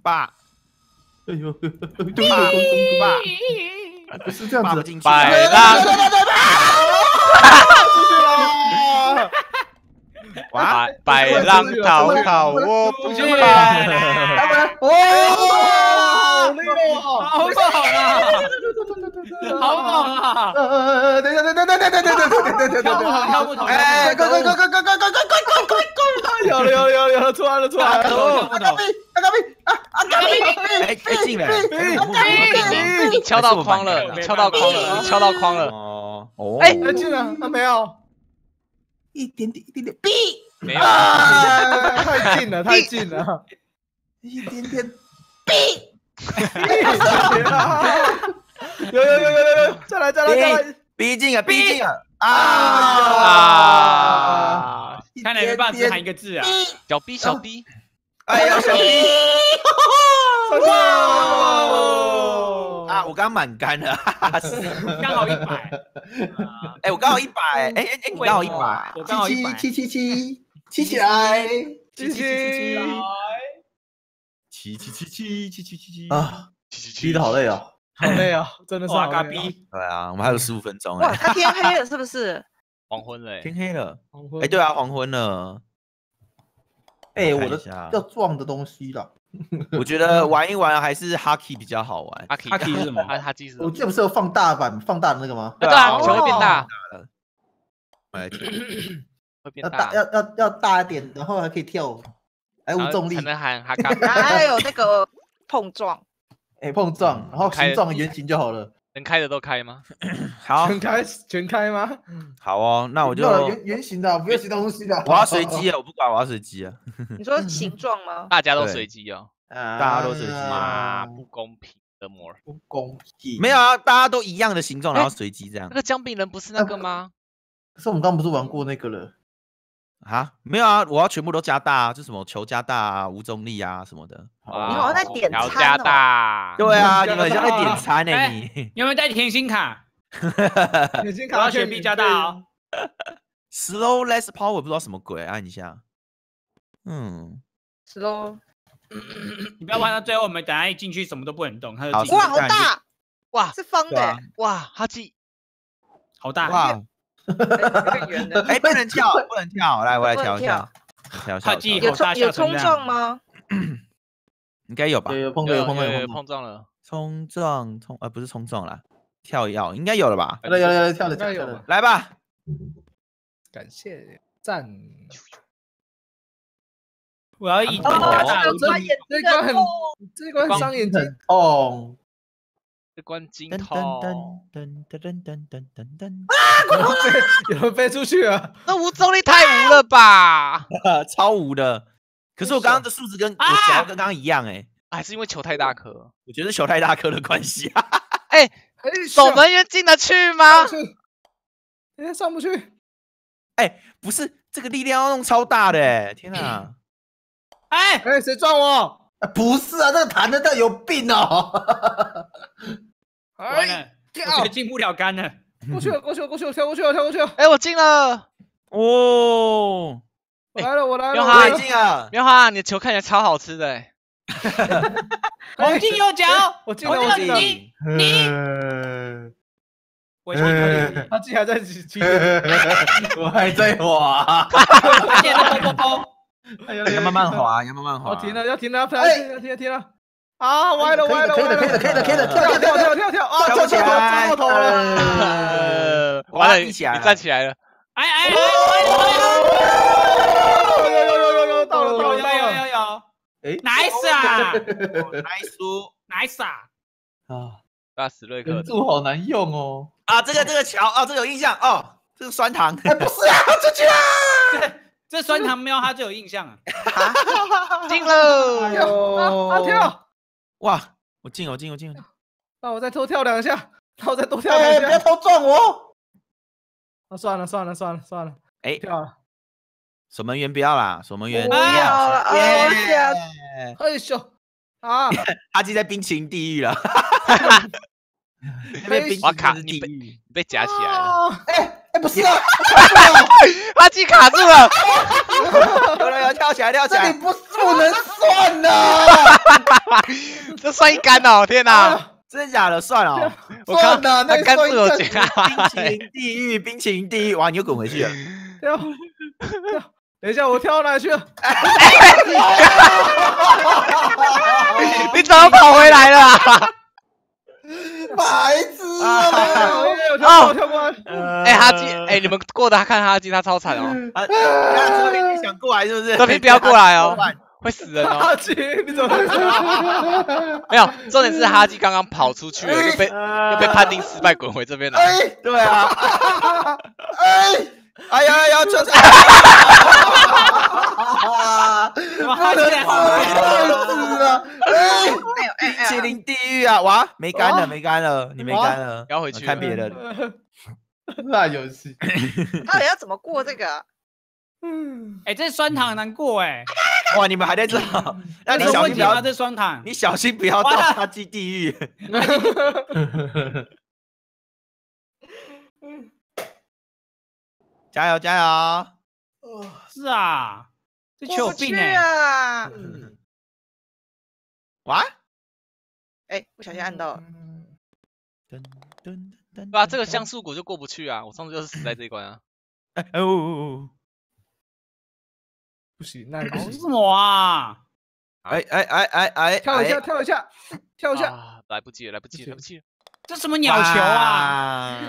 爸， 哎呦， 爸， 不是这样子， 进去， 百浪， 出去了， 哇， 百浪滔滔，我不去怕。 哦，那个， 好猛啊！好猛啊！ 等一下， 跳木头， 哎，快，有了，出来了， 哎，进了， 你敲到框了，你敲到框了。 哦， 哎进了，没有，一点点， 没有， 太近了，一点点，有，再来， 逼近了啊！ 看来没办法只喊一个字啊！ 小 B， 哎呀，小 B， 哇！ 我刚刚满杆了， 刚好100。 哎，我刚好100，哎，你刚好100， 我刚好100。 七起来，啊，逼得好累啊，真的是哇，嘎逼！ 对啊，我们还有15分钟哇， 哎， 它天黑了是不是？ 黄昏了， 天黑了，哎，对啊，黄昏了， 哎，我的要撞的东西了。 我觉得玩一玩还是 Hockey 比较好玩。 Hockey 是什么？ 他记是。 我记得不是有放大的那个吗？ 对啊，球会变大，会变大， 要大一点，然后还可以跳，还无重力， 才能喊哈嘎。 还有那个碰撞， 碰撞，然后形状圆形就好了。 能开的都开吗？ 好， 全开吗？ 好哦，那我就圆形的，不要其他东西的。 我要随机啊，我不管，我要随机啊。 你说形状吗？ 大家都随机哦， 大家都随机啊，不公平的魔， 不公平。 没有啊，大家都一样的形状，然后随机这样。 那个姜饼人不是那个吗？ 可是我们刚不是玩过那个了？ 啊，没有啊，我要全部都加大啊，就什么球加大啊，无重力啊什么的。 你好像在点餐哦。 加大。 对啊，你们像在点餐呢，你有没有带甜心卡？ 甜心卡我要选 B 加大哦。 Slow less power 不知道什么鬼，按一下。 slow。 你不要玩到最后，我们等下一进去什么都不能动，它就哇，好大！ 哇， 是方的。 哇，哈基， 好大。 哇， 圆的。 哎，不能跳，来，我来调一下。 哈基有冲撞吗？ 应该有吧？ 有碰撞了。 不是冲撞啦，跳跃应该有了吧？ 有跳了， 来吧。 感谢赞。 我要一这关很伤眼睛痛， 这关筋痛。 有人飞出去了， 那无重力太无了吧？ 超无的。可是我刚刚的数值跟我脚跟刚刚一样哎， 还是因为球太大颗？ 我觉得是球太大颗的关系。 哎，守门员进得去吗？ 上不去。 哎，不是，这个力量要弄超大的哎，天哪！ 哎， 谁撞我？不是啊，这个弹的有病哦！ 完了，我觉得进不了杆了。 过去了，跳过去了。 哎，我进了！ 哦， 我来了， 苗哈进了， 苗哈，你的球看起来超好吃的哎！ 我进右脚， 我进了， 你，我进了， 他竟然在骑，我还在滑， 要慢慢滑， 我停了，要停了，啊，歪了，可以的，跳啊，跳头了， 完了，你站起来了， 哎，有，到了，有，哎 ，nice 啊 ，nice 啊， 大史瑞克， 柱好难用哦， 啊，这个桥啊，这个有印象哦，这个酸糖， 哎，不是啊，出去啦， 这酸糖喵他最有印象啊， 进了， 跳。 哇！我进， 那我再多跳2下，不要偷撞我！算了， 哎， 跳了， 守门员不要啦，守门员不要了， 哎呦啊！ 阿基在冰淇淋地狱了， 哇卡，你被夹起来了， 哎， 哎，不是啊， 哈基卡住了， 有人跳起来，跳起来！ 不能算呐！ 这算一杆哦！天哪， 真的假的？算了哦， 我刚算了， 他杆子有那夹， 冰淇淋地狱，冰淇淋地狱，哇，你又滚回去了。 跳，等一下，我跳到哪里去了？ 你怎么跑回来了？ 白痴啊！我跳过来。 哎，哈基，哎，你们过的看哈基，他超惨哦。 啊，泽平，你想过来是不是？ 泽平不要过来哦，会死人哦。 哈基，你怎么？ 没有，重点是哈基刚刚跑出去了，又被判定失败，滚回这边来。 对啊。哎呀，车车！ 哈基来好了！ 冰淇淋地狱啊！哇，没干了，没干了，你没干了， 要回去看别的。 那游戏， 到底要怎么过这个？ 哎，这酸糖很难过哎。 哇，你们还在这？那你小心不要， 这酸糖， 你小心不要到哈基地狱。加油加油！ 是啊，这球有病哎！ 啊！ 哇！ 哎，不小心按到了。 对啊，这个像素谷就过不去啊！我上次就是死在这一关啊。 不行，那不行。 什么啊？ 跳一下，跳一下，跳一下！ 啊，来不及了，来不及了，来不及了！ 这什么鸟球啊？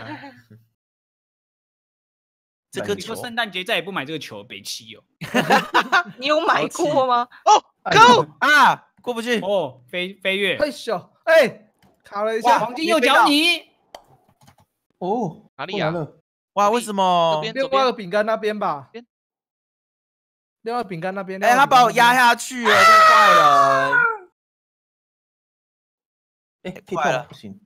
这个你说圣诞节再也不买这个球，北七哦。 你有买过吗？ 哦，Go 啊，过不去。 哦，飞跃。 太小，哎，卡了一下。 黄金右脚你。 哦， 哪里啊？ 哇，为什么？ 另外一个饼干那边吧。另外饼干那边。 哎，他把我压下去了，这个坏人。哎，坏了，不行。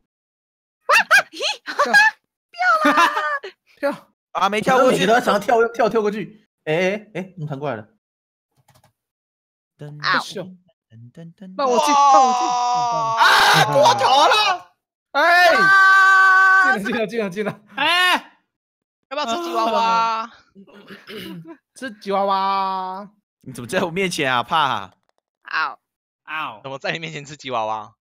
跳啊，没跳过去， 都想要跳过去。哎，怎么弹过来了？那我进，啊，过头了！哎，进了！ 哎， 要不要吃吉娃娃？ 吃吉娃娃？ 你怎么在我面前啊？怕？ 怎么在你面前吃吉娃娃？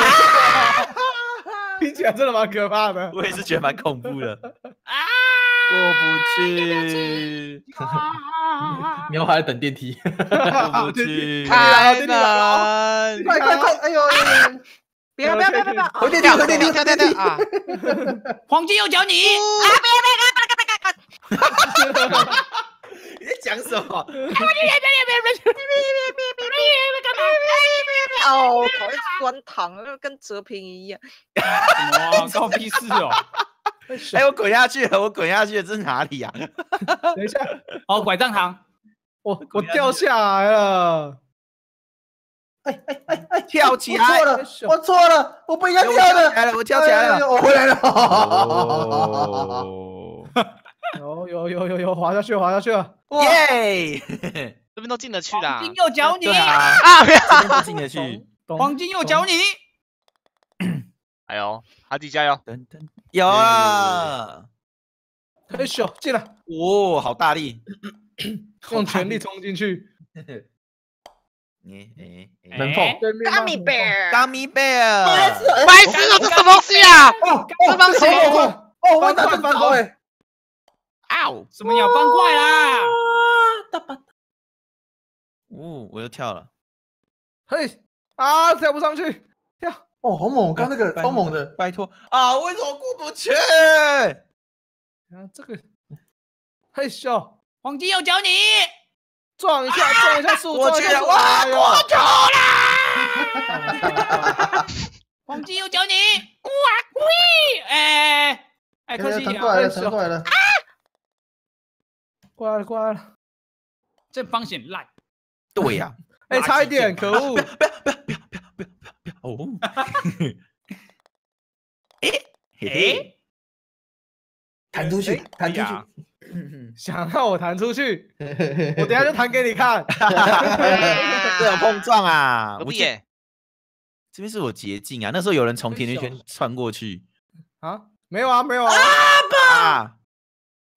听起来真的蛮可怕的。 我也是觉得蛮恐怖的。过不去， 喵还在等电梯， 过不去， 开门！ 快！哎呦！ 不要！ 回电梯！跳啊！ 黄金右脚你！ 你在讲什么？ 哦，讨厌酸糖，跟哲平一样。 哇，关我屁事哦！ 哎，我滚下去了，这是哪里呀？ 等一下， 哦，拐杖糖， 我掉下来了。哎， 跳起来！ 我错了，我不应该跳的。 我跳起来了， 我回来了。有，滑下去了。 耶！ 这边都进得去啦。 黄金右脚你！ 啊，不要， 这边都进得去。 黄金右脚你！ 哎呦，哈基加油！ 有啊！ 嘿咻，进来！ 哦，好大力， 用全力冲进去。 门缝 Gummy bear， ，Gummy Bear， 白痴哦，这什么东西啊？这帮谁？ 哦，我打算翻过来。 嗷！ 什么鸟方块啦？ 哦，我又跳了。 嘿，啊，跳不上去，跳。哦，好猛！刚那个超猛的， 拜托啊！为什么过不去？ 啊，这个，嘿咻， 黄金右脚你！ 撞一下树， 过去了，哇，过球啦！ 黄金右脚你！哇喂！哎，可惜弹过来了，过来了， 这方险烂。 对呀， 哎，差一点，可恶！ 不要！哦，嘿，弹出去， 想让我弹出去，我等下就弹给你看。 这有碰撞啊！ 隔壁耶， 这边是有捷径啊！那时候有人从甜甜圈穿过去啊？没有啊！ 啊！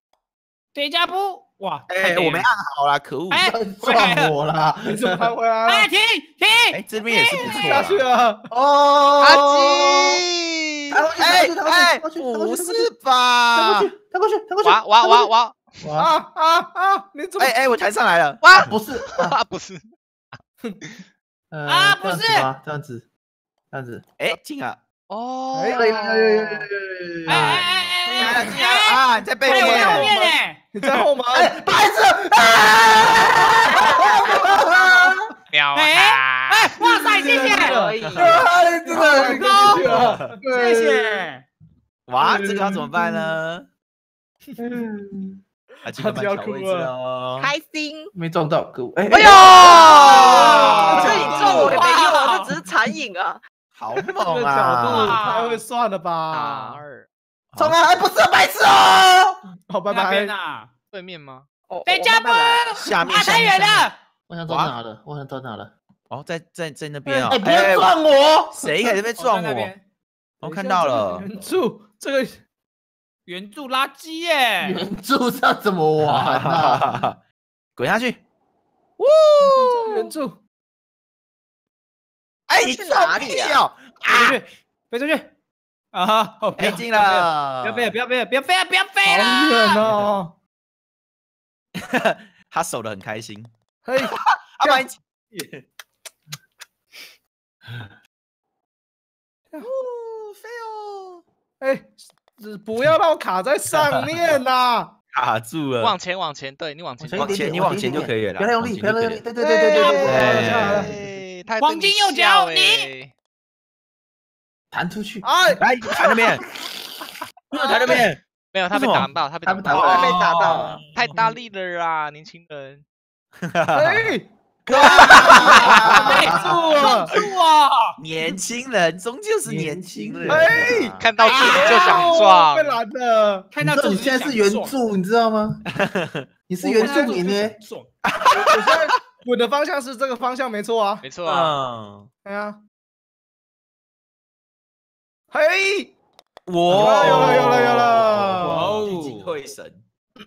等下不，哇， 哎，我没按好啦，可恶！ 哎， 撞我啦！ 你怎么还回来哎， 了？ 停， 哎，这边也是不错下去啦。 了。 哦， 阿基， 哎，不是吧？ 弹过去， 哇！ 你怎么？ 哎，我弹上来了。 哇， 不是不是， 啊不是这样子， 哎，进了。 哦， 哎， 进来啊！你在背我在后面。 面呢。 你在后门。 白痴！ 秒他， 哎，哇塞，谢谢， 可以。 真的， 谢谢。 哇，这个要怎么办呢？啊，这个他就要哭蛮巧位置哦。 开心。 没撞到，可恶！哎哎我这呦， 你撞我也没用啊，这只是残影啊。 好这猛个角度啊！ 太会算了吧？ 冲啊！还不是白痴哦！ 好，拜那边拜。 啊， 对面吗？ 哦等下不， 下面太远了。 我想到哪了？ 哦，在那边哦。 哎，不要撞我！ 谁在那边撞我？ 那边我看到了。 援助这个援助垃圾耶。 援助要怎么玩啊？ 滚下去！ 援助， 哎，你去哪里啊？ 飞出去！啊哈，哦， 没进了。 不要飞了，不要飞了，不要飞了，不要飞好了。 远哦！ 他守得很开心。 嘿， 阿白，飞哦！ 哎，不要让我卡在上面呐！ 卡住了。 往前，对你往前， 你往前就可以了啦。 不要用力， 往前就可以了。 对。 他黄金右脚你弹出去！ 哎， 来，弹那边。弹那边。 没有，他被打到，他被打他到， 还没打到。 太大力了啦，年轻人。 哎， 没住了， 住啊！ 年轻人终究是年轻人。 哎看到字就想撞被，拦了。 看到你现在是原著，你知道吗？你是原住民呢？ 爽。 我现在滚的方向是这个方向，没错啊。 没错啊。 哎呀，嘿， 哇， 有了哇哦，聚精会神。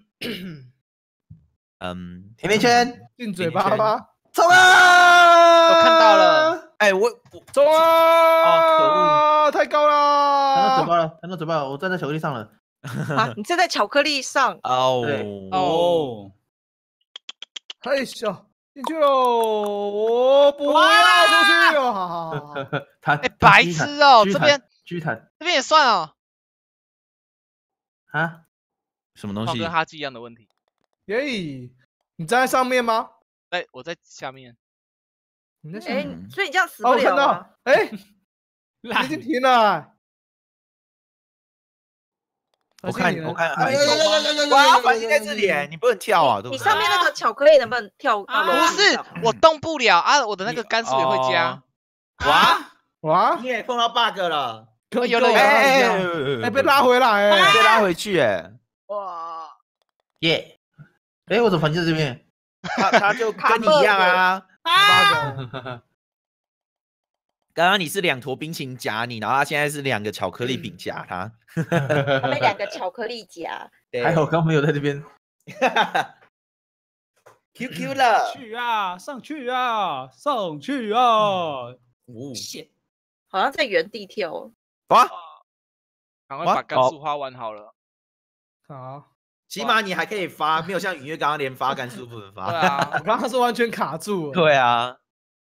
甜甜圈进嘴巴吧， 冲啊！ 我看到了。 哎，我冲啊！ 可恶， 太高弹到嘴巴了，我站在巧克力上了。 啊，你站在巧克力上。 哦哦， 嘿咻，进去喽！我不要出去哦！好， 弹， 哎，白痴哦，这边狙弹这边也算哦。 啊！ 什么东西跟？哈基一样的问题。 耶！你站在上面吗？ 哎，我在下面。 哎你在下面？， 所以你这样死哦，我看不了啊。 到，哎，你已经停了。 我看， 哎哇，反正在这里，你不能跳啊，对不对？ 你上面那个巧克力能不能跳到楼不是梯上？， 我动不了啊，我的那个杆数也会加。 哇， 哇， 你也碰到 bug 了， 有了哎，被拉回来，哎， 被拉回去，哎， 哇， 耶！哎，我怎么反击在这边？ 他就跟你一样啊。 啊！ 刚刚你是2坨冰淇淋夹你，然后他现在是2个巧克力饼夹他。 他们2个巧克力夹。 还好刚没有在这边。 QQ 了， 去啊，上去啊，上去啊！ 哦， 谢。 好像在原地跳。 哇， 赶快把杆数花完好了。 好， 起码你还可以发，没有像允月刚刚连发杆数不能发。 对啊， 我刚刚是完全卡住了。 对啊，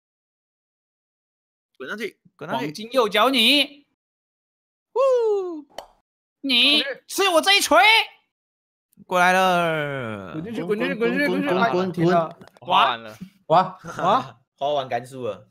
滚上去，滚上去， 黄金右脚你，你吃我这一锤！ 过来了滚，进去，滚进去，滚进去，滚进去！哎滚停了。 我花完了。 哇！ 啊， 花完杆数了。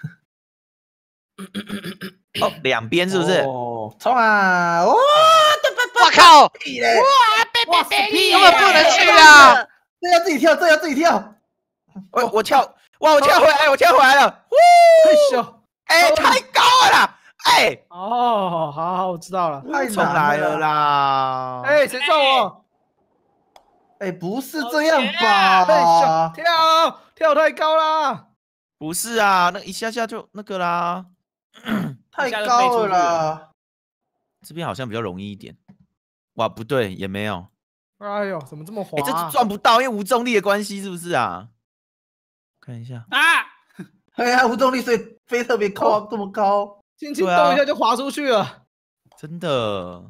哦，2边是不是？ 哦，冲啊！哇！ 我靠！ 屁嘞！ 哇塞， 根本不能去啊！ 这要自己跳，这要自己跳。 我跳，哇，我跳回来，我跳回来了。 嘿咻！ 哎，太高了啦！哎， 哦，好，我知道了。 太重来了啦！ 哎，谁撞我？ 哎，不是这样吧？ 嘿咻，跳太高啦！ 不是啊，那一下下就那个啦。 太高了啦！ 这边好像比较容易一点。哇，不对，也没有。 哎呦，怎么这么滑？ 这撞不到，因为无重力的关系，是不是啊？看一下啊！ 哎呀，无重力，所以飞特别高，这么高。 轻轻动一下就滑出去了。 真的。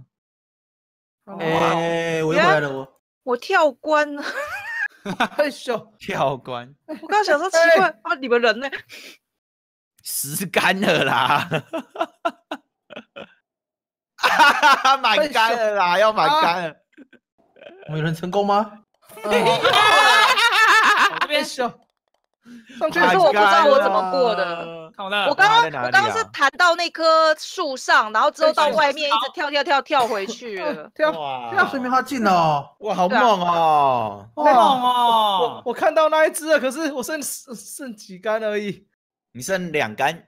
哎，我又回来了， 我跳关了。 害羞， 跳关。 我刚刚想说奇怪啊，你们人呢？ 湿干了啦。满干了啦，要满干了。 我们有人成功吗？ 这边害羞，上去可是我不知道我怎么过的。 看我的， 我刚刚是弹到那棵树上，然后之后到外面一直跳回去了。 跳， 哇，水面好近哦！ 哇，好猛哦！ 好猛哦！ 我看到那一只了，可是我剩几杆而已。 你剩2杆。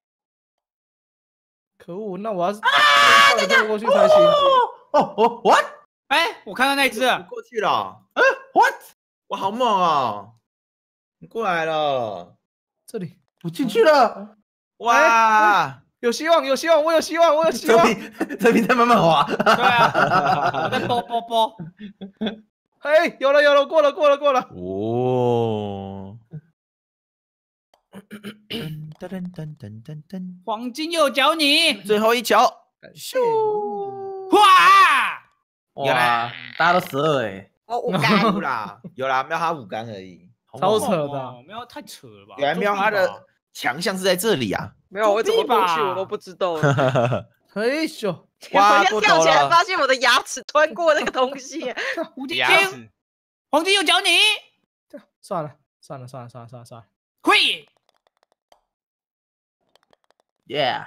可恶，那我要跳得过去才行。 哦，what？ 哎，我看到那一只了， 过去了。 what？ 哇，好猛哦！你过来了。 这里， 我进去了。 哇， 有希望，有希望，我有希望，我有希望。 这边在慢慢滑。 对啊，我在啵。 哎，有了，过了。 哦。 黄金右脚你， 最后一球。 咻！ 哇！ 哇，大家都12哎。 哦，我有啦，有啦，瞄他5杆而已。 超扯的， 没有太扯了吧？ 原来瞄他的强项是在这里啊。 没有，我怎么过去我都不知道。 害羞， 我先跳起来，发现我的牙齿穿过那个东西。 牙齿，黄金右脚你， 算了。 会。 Yeah！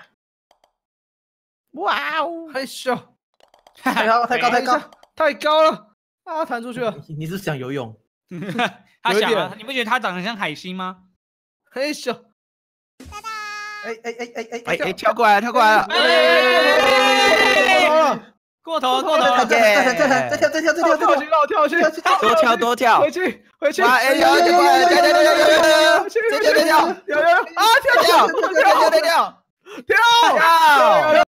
哇哦，害羞， 太高， 太高了啊！弹出去了。 你是想游泳？ 他想啊，你不觉得他长得像海星吗？ 害羞， 哎， 跳过来了。 过头， 再跳， 跳去， 多跳， 回去， 哇，哎，有， 跳， 跳，